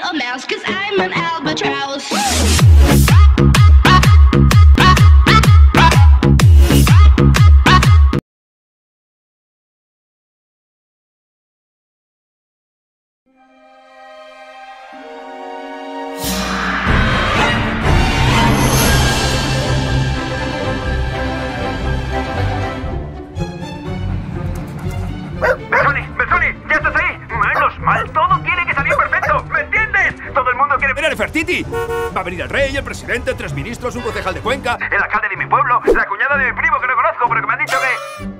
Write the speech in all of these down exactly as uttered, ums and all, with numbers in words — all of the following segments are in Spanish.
a mouse, cause I'm an albatross. ¡Belzoni! ¡Belzoni! ¡Ya estás ahí! ¡Menos mal! ¡Todo tiene que salir perfecto! ¿Me entiendes? ¡Todo el mundo quiere... ¡Era Nefertiti! Va a venir el rey, el presidente, tres ministros, un concejal de Cuenca... El alcalde de mi pueblo, la cuñada de mi primo que no conozco, pero que me han dicho que...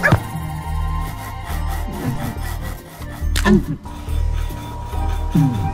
Mm.